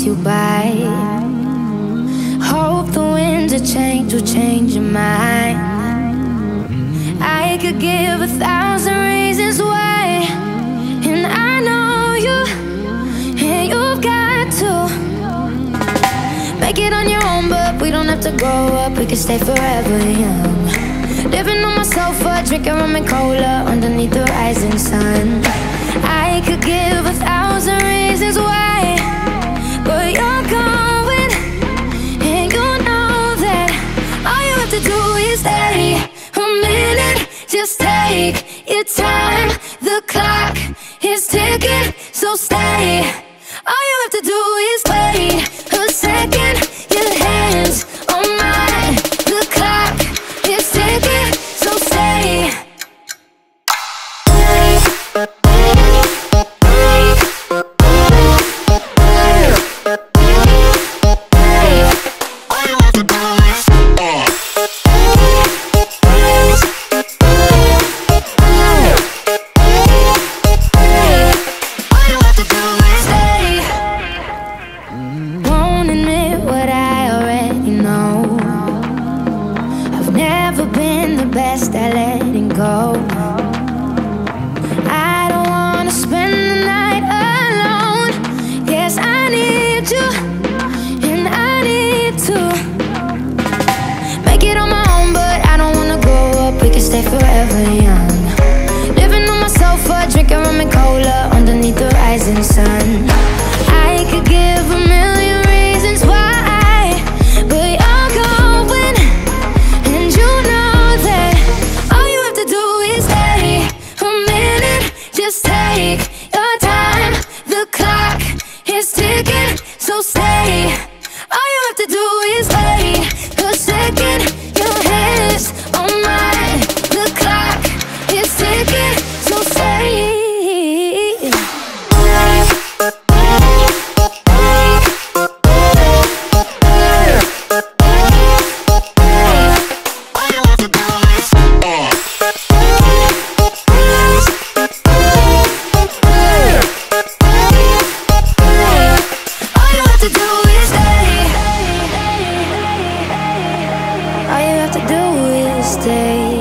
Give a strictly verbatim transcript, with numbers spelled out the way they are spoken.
pass you by. Hope the winds of change will change your mind. I could give a thousand reasons why, and I know you, and you've got to make it on your own, but we don't have to grow up, we can stay forever young. Living on my sofa, drinking rum and cola underneath the rising sun. I could give a thousand reasons why, but you're going, and you know that all you have to do is stay a minute. Just take your time, the clock is ticking, so stay. All you have to do is wait a second. Your hands on mine, the clock is ticking, so stay. Best at letting go. I don't wanna spend the night alone. Yes, I need you, and I need to make it on my own, but I don't wanna grow up, we can stay forever young. Living on my sofa, drinking rum and cola underneath the rising sun. I could give a million reasons why, but you're going, and you know that all you have to do is stay a minute. Just take your time, the clock is ticking, so stay. All you have to do is wait a second. Your hands on mine, the clock is ticking, so stay. All you have to do is stay.